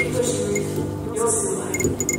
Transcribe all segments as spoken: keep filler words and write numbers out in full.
Keep pushing, you'll see the light.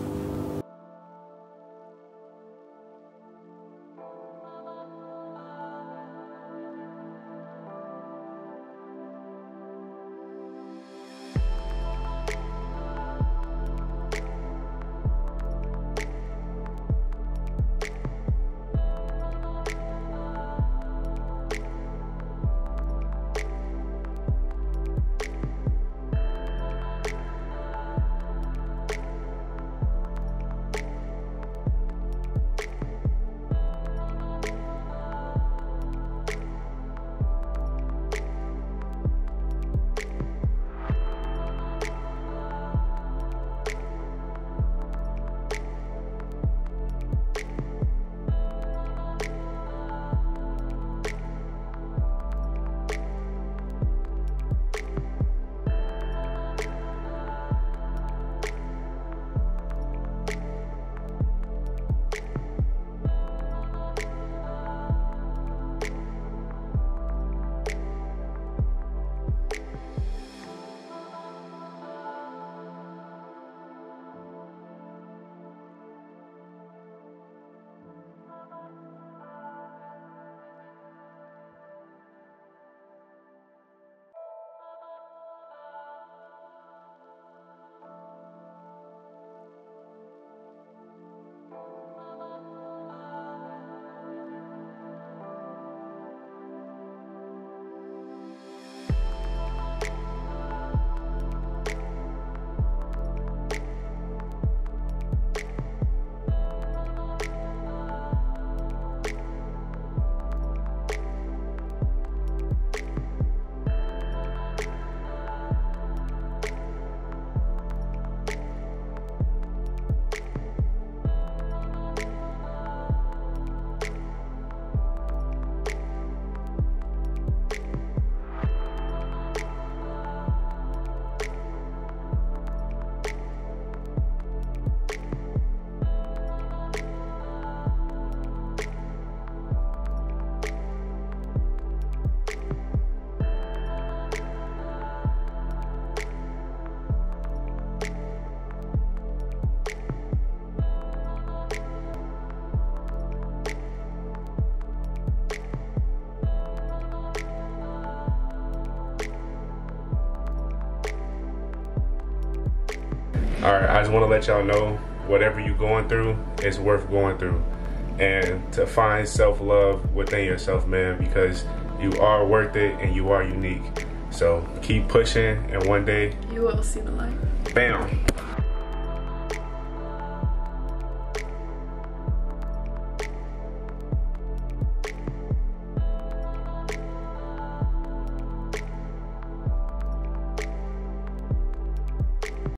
Alright, I just want to let y'all know, whatever you're going through, it's worth going through. And to find self-love within yourself, man, because you are worth it and you are unique. So keep pushing, and one day you will see the light. Bam!